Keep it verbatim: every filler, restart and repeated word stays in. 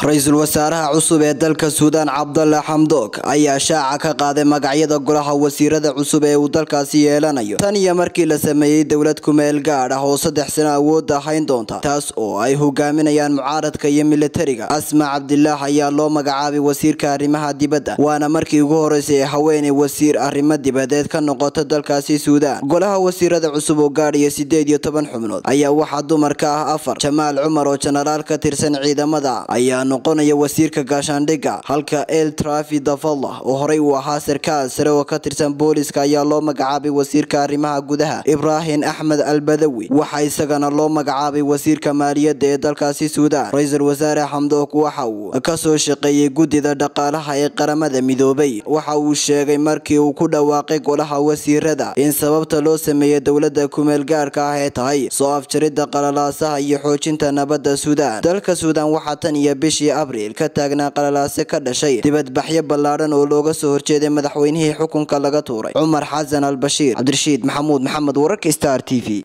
Ra'iisul Wasaaraha cusub ee dalka Suudaan Cabdulla Hamdok ayaa shaaca ka qaaday magacyada golaha wasiirada cusub ee uu dalkaasi yeelanayo tan iyo markii la sameeyay dawlad ku meel gaar ah oo saddex sano awood ahayn doonta taas oo ay hogaaminayaan mucaaradka iyo militariga. Asma Cabdillah ayaa loo magacaabay wasiirka arrimaha dibadda waana markii ugu horeysay haweeney wasiir arrimaha dibadeed ka noqota dalkaasi Suudaan. Golaha wasiirada cusub oo gaadhay sideed iyo toban xubnood ayaa waxa dumarka ah afar. Jamaal Umar oo jenaraal ka tirsan ciidamada ayaa noqonaya wasiirka gaashaandhigga halka El Trafi Dafallah oo horey u ahaa sarkaal sare oo ka tirsan booliska ayaa loo magacaabay wasiirka arrimaha gudaha. Ibrahim Ahmed Al-Badawi waxa isagana loo magacaabay wasiirka maaliyadda ee dalkaasi Suudaan. Ra'iisul Wasaare Hamdok waxa uu ka soo shaqeeyay gudida dhaqaalaha ee qaramada midoobay. Waxa uu sheegay markii uu ku dhawaaqay golaha wasiirada in sababta loo sameeyay dawladda ku meel gaarka ah ay tahay soo afjaridda qalalaasaha iyo xoojinta nabadda Suudaan. Dalka Suudaan waxa tan iyo bishii Abriil ka taagnaa qalalaase ka dhashay dibadbaxyo ballaaran oo looga soo horjeeday madaxweynihii xukunka laga tuuray Umar Hassan al-Bashir. Cabdirashiid Maxamuud Maxamed, wararka Star T V.